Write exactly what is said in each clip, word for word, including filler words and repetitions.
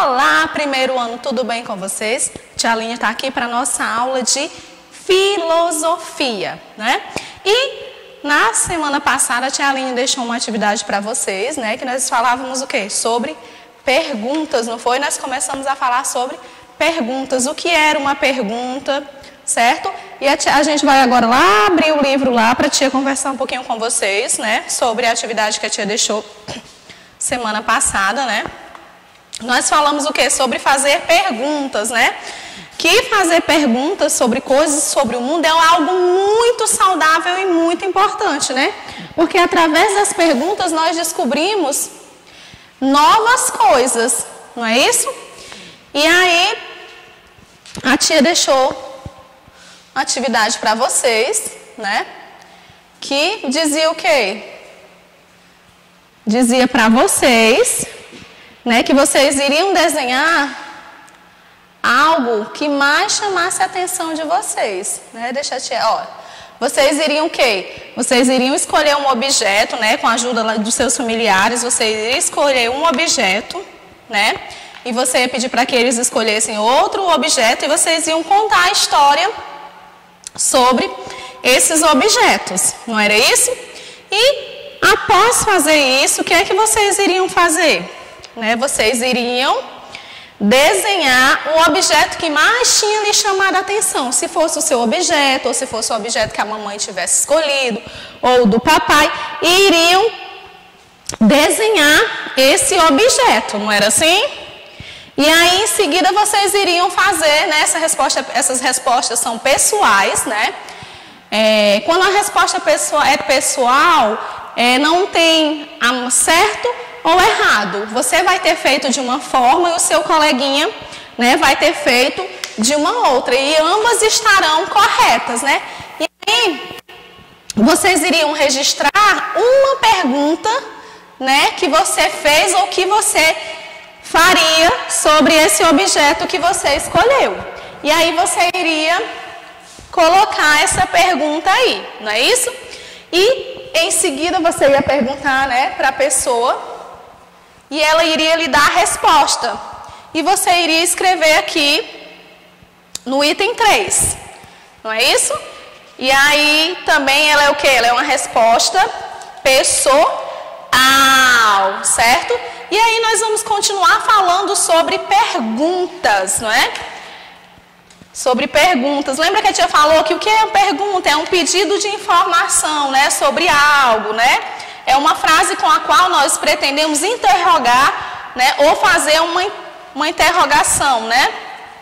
Olá, primeiro ano, tudo bem com vocês? Tia Aline está aqui para a nossa aula de filosofia, né? E na semana passada a tia Aline deixou uma atividade para vocês, né? Que nós falávamos o quê? Sobre perguntas, não foi? Nós começamos a falar sobre perguntas, o que era uma pergunta, certo? E a, tia, a gente vai agora lá abrir o livro lá para a tia conversar um pouquinho com vocês, né? Sobre a atividade que a tia deixou semana passada, né? Nós falamos o quê? Sobre fazer perguntas, né? Que fazer perguntas sobre coisas, sobre o mundo é algo muito saudável e muito importante, né? Porque através das perguntas nós descobrimos novas coisas, não é isso? E aí, a tia deixou uma atividade para vocês, né? Que dizia o quê? Dizia para vocês, né, que vocês iriam desenhar algo que mais chamasse a atenção de vocês, né? Deixa a tia, ó. Vocês iriam o quê? Vocês iriam escolher um objeto, né, com a ajuda dos seus familiares, vocês iriam escolher um objeto, né? E você ia pedir para que eles escolhessem outro objeto e vocês iam contar a história sobre esses objetos, não era isso? E após fazer isso, o que é que vocês iriam fazer? Né, vocês iriam desenhar o objeto que mais tinha lhe chamado a atenção. Se fosse o seu objeto, ou se fosse o objeto que a mamãe tivesse escolhido, ou do papai, e iriam desenhar esse objeto, não era assim? E aí, em seguida, vocês iriam fazer, né, essa resposta, essas respostas são pessoais, né? É, quando a resposta pessoal é pessoal, é, não tem certo ou errado. Você vai ter feito de uma forma e o seu coleguinha, né, vai ter feito de uma outra. E ambas estarão corretas, né? E aí, vocês iriam registrar uma pergunta, né, que você fez ou que você faria sobre esse objeto que você escolheu. E aí você iria colocar essa pergunta aí, não é isso? E em seguida você ia perguntar, né, para a pessoa e ela iria lhe dar a resposta. E você iria escrever aqui no item três, não é isso? E aí também ela é o quê? Ela é uma resposta pessoal, certo? E aí nós vamos continuar falando sobre perguntas, não é? Sobre perguntas. Lembra que a tia falou que o que é uma pergunta? É um pedido de informação, né? Sobre algo, né? É uma frase com a qual nós pretendemos interrogar, né? Ou fazer uma, uma interrogação, né?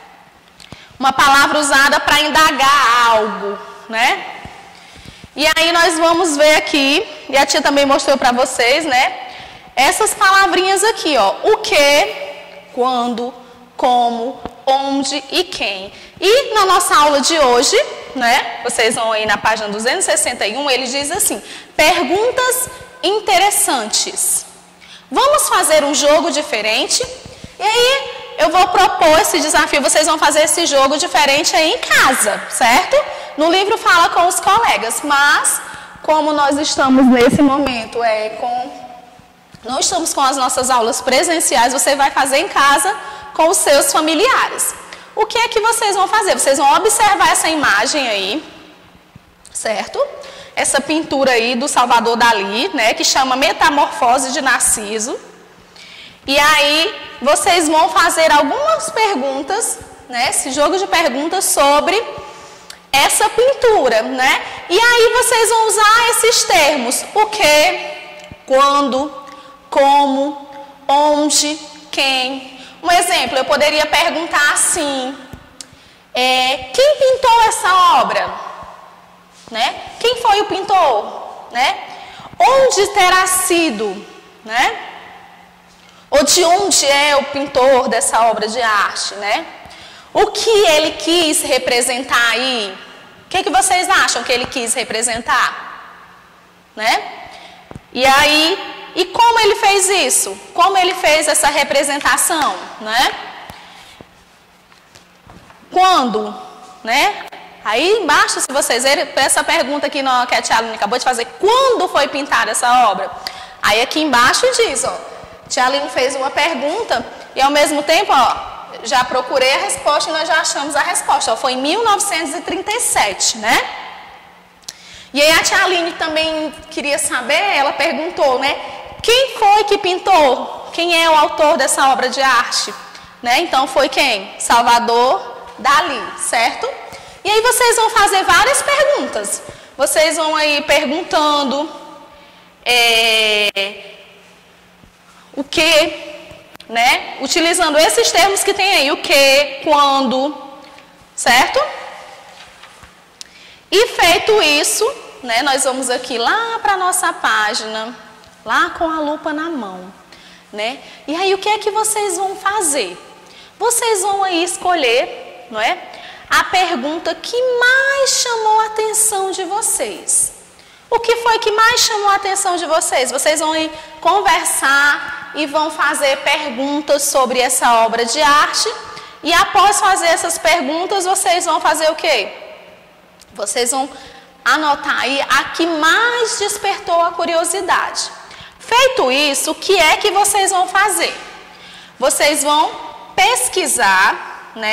Uma palavra usada para indagar algo, né? E aí nós vamos ver aqui, e a tia também mostrou para vocês, né? Essas palavrinhas aqui, ó. O que, quando, como, onde e quem. E na nossa aula de hoje, né? Vocês vão aí na página duzentos e sessenta e um, ele diz assim: perguntas interessantes. Vamos fazer um jogo diferente? E aí eu vou propor esse desafio, vocês vão fazer esse jogo diferente aí em casa, certo? No livro fala com os colegas, mas como nós estamos nesse momento, é com... não estamos com as nossas aulas presenciais, você vai fazer em casa com os seus familiares. O que é que vocês vão fazer? Vocês vão observar essa imagem aí, certo? Essa pintura aí do Salvador Dalí, né, que chama Metamorfose de Narciso. E aí vocês vão fazer algumas perguntas, né, esse jogo de perguntas sobre essa pintura, né? E aí vocês vão usar esses termos: o que, quando, como, onde, quem. Um exemplo, eu poderia perguntar assim: é, quem pintou essa obra? Né? Quem foi o pintor? Né? Onde terá sido? Né? Ou de onde é o pintor dessa obra de arte? Né? O que ele quis representar aí? O que, que vocês acham que ele quis representar? Né? E aí... E como ele fez isso? Como ele fez essa representação, né? Quando, né? Aí embaixo, se vocês verem, essa pergunta aqui no, que a tia Aline acabou de fazer, quando foi pintada essa obra? Aí aqui embaixo diz, ó, tia Aline fez uma pergunta e ao mesmo tempo, ó, já procurei a resposta e nós já achamos a resposta. Ó, foi em mil novecentos e trinta e sete, né? E aí a tia Aline também queria saber, ela perguntou, né? Quem foi que pintou? Quem é o autor dessa obra de arte? Né? Então foi quem? Salvador Dalí, certo? E aí vocês vão fazer várias perguntas. Vocês vão aí perguntando é, o que, né? Utilizando esses termos que tem aí, o que, quando, certo? E feito isso, né, nós vamos aqui lá para a nossa página, lá com a lupa na mão, né? E aí o que é que vocês vão fazer? Vocês vão aí escolher, não é? A pergunta que mais chamou a atenção de vocês. O que foi que mais chamou a atenção de vocês? Vocês vão ir conversar e vão fazer perguntas sobre essa obra de arte. E após fazer essas perguntas, vocês vão fazer o quê? Vocês vão anotar aí a que mais despertou a curiosidade. Feito isso, o que é que vocês vão fazer? Vocês vão pesquisar, né?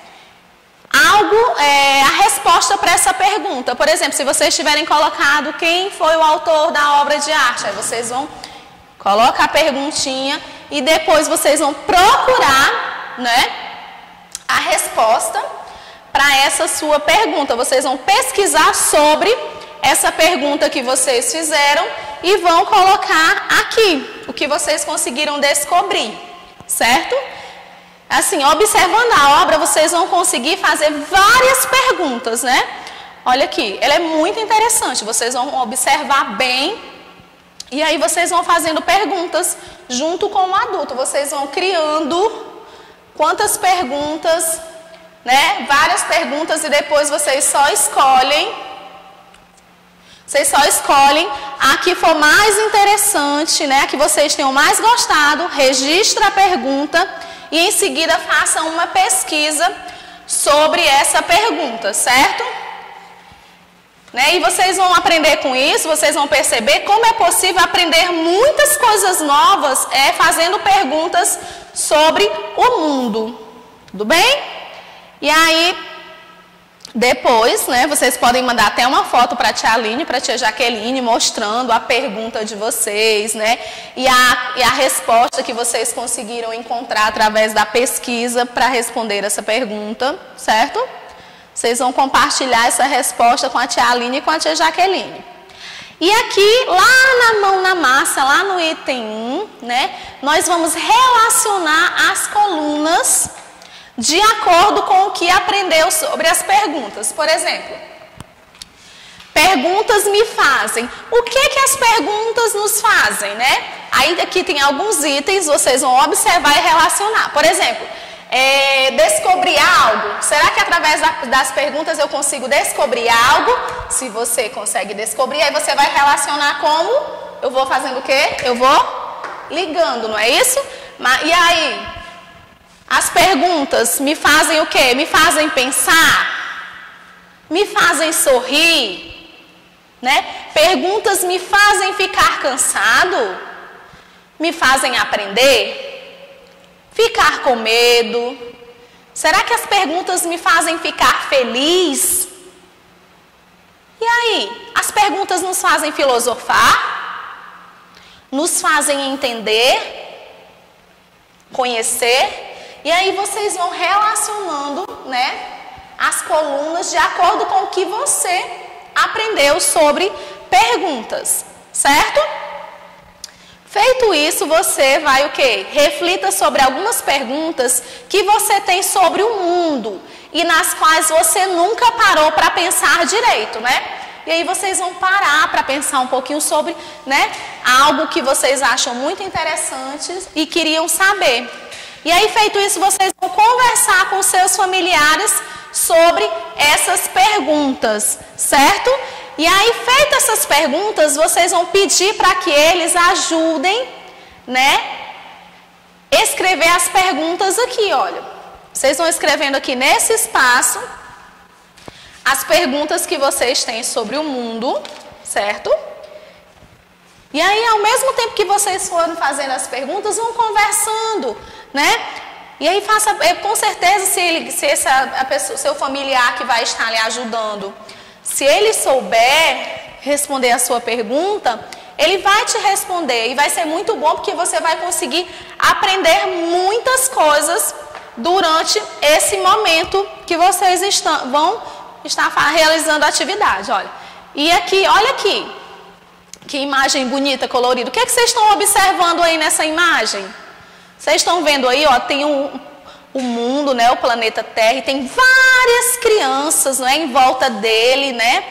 Algo, é, a resposta para essa pergunta. Por exemplo, se vocês tiverem colocado quem foi o autor da obra de arte, aí vocês vão colocar a perguntinha e depois vocês vão procurar, né, a resposta para essa sua pergunta. Vocês vão pesquisar sobre essa pergunta que vocês fizeram e vão colocar aqui o que vocês conseguiram descobrir, certo? Assim, observando a obra, vocês vão conseguir fazer várias perguntas, né? Olha aqui, ela é muito interessante, vocês vão observar bem e aí vocês vão fazendo perguntas junto com o adulto. Vocês vão criando quantas perguntas, né? Várias perguntas e depois vocês só escolhem, vocês só escolhem a que for mais interessante, né? A que vocês tenham mais gostado, registra a pergunta e em seguida façam uma pesquisa sobre essa pergunta, certo? Né? E vocês vão aprender com isso, vocês vão perceber como é possível aprender muitas coisas novas é, fazendo perguntas sobre o mundo. Tudo bem? E aí, depois, né, vocês podem mandar até uma foto para a tia Aline, para a tia Jaqueline, mostrando a pergunta de vocês, né? E a, e a resposta que vocês conseguiram encontrar através da pesquisa para responder essa pergunta, certo? Vocês vão compartilhar essa resposta com a tia Aline e com a tia Jaqueline. E aqui, lá na mão na massa, lá no item um, né, nós vamos relacionar as colunas de acordo com o que aprendeu sobre as perguntas. Por exemplo, perguntas me fazem. O que que as perguntas nos fazem, né? Aí aqui tem alguns itens, vocês vão observar e relacionar. Por exemplo, é, descobrir algo. Será que através da, das perguntas eu consigo descobrir algo? Se você consegue descobrir, aí você vai relacionar como? Eu vou fazendo o quê? Eu vou ligando, não é isso? E aí? As perguntas me fazem o quê? Me fazem pensar? Me fazem sorrir? Né? Perguntas me fazem ficar cansado? Me fazem aprender? Ficar com medo? Será que as perguntas me fazem ficar feliz? E aí? As perguntas nos fazem filosofar? Nos fazem entender? Conhecer? E aí vocês vão relacionando, né, as colunas de acordo com o que você aprendeu sobre perguntas, certo? Feito isso, você vai o quê? Reflita sobre algumas perguntas que você tem sobre o mundo e nas quais você nunca parou para pensar direito, né? E aí vocês vão parar para pensar um pouquinho sobre, né, algo que vocês acham muito interessante e queriam saber. E aí, feito isso, vocês vão conversar com seus familiares sobre essas perguntas, certo? E aí, feitas essas perguntas, vocês vão pedir para que eles ajudem, né, escrever as perguntas aqui, olha. Vocês vão escrevendo aqui nesse espaço as perguntas que vocês têm sobre o mundo, certo? E aí, ao mesmo tempo que vocês forem fazendo as perguntas, vão conversando, né? E aí, faça, com certeza, se, ele, se essa, a pessoa, seu familiar que vai estar lhe ajudando, se ele souber responder a sua pergunta, ele vai te responder e vai ser muito bom porque você vai conseguir aprender muitas coisas durante esse momento que vocês estão, vão estar realizando a atividade. Olha. E aqui, olha aqui, que imagem bonita, colorida. O que é que vocês estão observando aí nessa imagem? Vocês estão vendo aí, ó, tem um, o mundo, né, o planeta Terra, e tem várias crianças, né, em volta dele, né?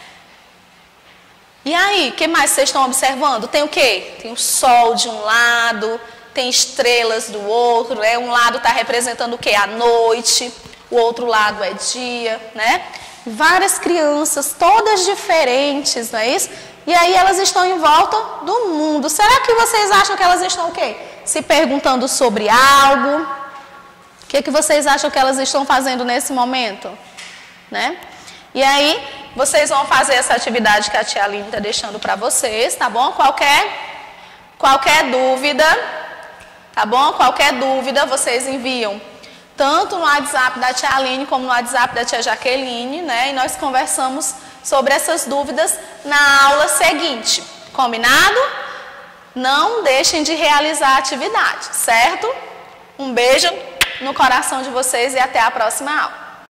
E aí, o que mais vocês estão observando? Tem o quê? Tem o sol de um lado, tem estrelas do outro, né? Um lado está representando o quê? A noite, o outro lado é dia, né? Várias crianças, todas diferentes, não é isso? E aí elas estão em volta do mundo. Será que vocês acham que elas estão o quê? Se perguntando sobre algo? O que, que vocês acham que elas estão fazendo nesse momento? Né? E aí, vocês vão fazer essa atividade que a tia Aline está deixando para vocês, tá bom? Qualquer, qualquer dúvida, tá bom? Qualquer dúvida, vocês enviam tanto no WhatsApp da tia Aline como no WhatsApp da tia Jaqueline, né? E nós conversamos sobre essas dúvidas na aula seguinte. Combinado? Não deixem de realizar a atividade, certo? Um beijo no coração de vocês e até a próxima aula.